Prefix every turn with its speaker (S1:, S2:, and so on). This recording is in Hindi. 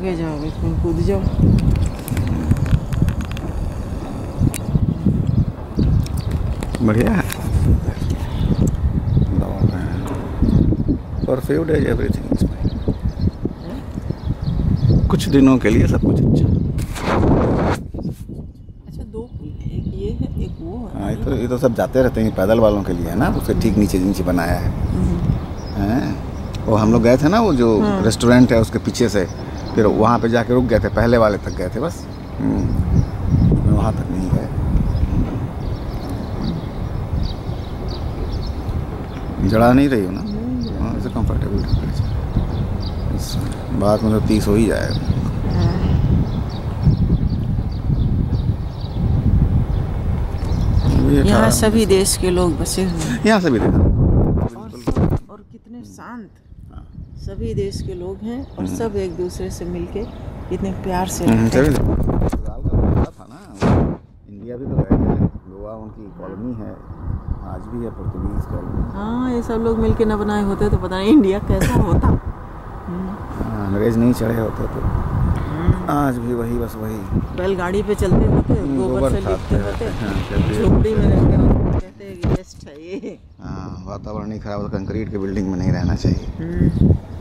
S1: आगे जाओ, इसमें कूद जाओ।
S2: बढ़िया है। For few days everything is fine. कुछ दिनों के लिए सब कुछ अच्छा।
S1: अच्छा, दो पुल है, एक ये है एक वो है।
S2: हाँ, ये तो सब जाते रहते हैं, पैदल वालों के लिए है ना, उसके ठीक नीचे नीचे बनाया है। वो हम लोग गए थे ना, वो जो रेस्टोरेंट है उसके पीछे से, फिर वहाँ पे जाके रुक गए थे, पहले वाले तक गए थे बस। वहाँ तक नहीं गए। जड़ा नहीं रही हो ना? हाँ, ऐसे कंफर्टेबल बात मतलब 30 हो ही जाएगा।
S1: यहाँ सभी देश के लोग बसे हुए हैं।
S2: यहाँ सभी देश
S1: और कितने शांत, सभी देश के लोग हैं और सब एक दूसरे से मिलके कितने प्यार से रहते हैं।
S2: था ना, इंडिया भी तो गए थे, गोवा उनकी कॉलोनी है, आज भी है पोर्तुगीज कॉलोनी।
S1: हाँ, ये सब लोग मिलके न बनाए होते तो पता नहीं इंडिया कैसा होता।
S2: अंग्रेज नहीं चढ़े होते तो आज भी वही, बस वही
S1: बैलगाड़ी पे चलते होते, गोबर से लिखते होते, झोपड़ी में रहते होते, कहते हैं कि बेस्ट है ये।
S2: हाँ, वातावरण नहीं खराब, कंक्रीट के बिल्डिंग में नहीं रहना चाहिए।